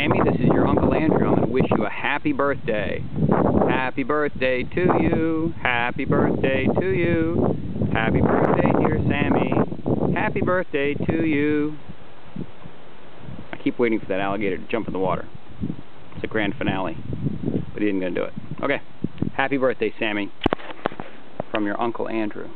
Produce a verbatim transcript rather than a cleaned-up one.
Sammy, this is your Uncle Andrew. I'm going to wish you a happy birthday. Happy birthday to you. Happy birthday to you. Happy birthday, dear Sammy. Happy birthday to you. I keep waiting for that alligator to jump in the water. It's a grand finale, but he isn't going to do it. Okay. Happy birthday, Sammy, from your Uncle Andrew.